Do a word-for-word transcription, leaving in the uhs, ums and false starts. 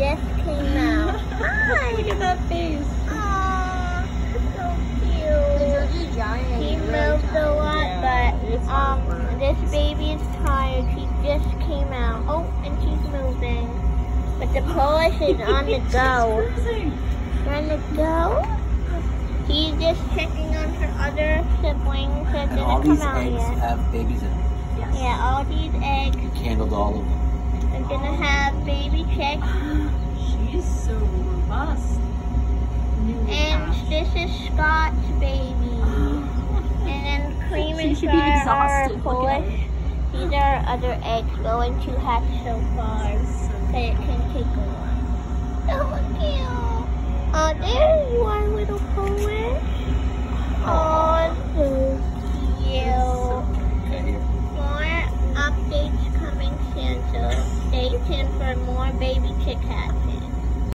just came out. Hi. Look at that face. Aww, so cute. She moved a lot, but um, this baby is tired. She just came out. Oh, and she's moving. But the Polish is on the go. On the go? She's just checking on her other siblings that And all didn't these come out eggs yet. have babies in them. Yes. Yeah, all these eggs You candled all of them. are gonna have baby chicks. She's so robust. Newly And hatched. this is Scott's baby. And then Cream She and should be Star are exhausted. Look at Polish. These are other eggs going to hatch so far. But it can take a while. So cute. Oh, there you are, little Polish. Oh, so cute. Okay, here. More updates coming soon, so stay tuned for more baby chick hats.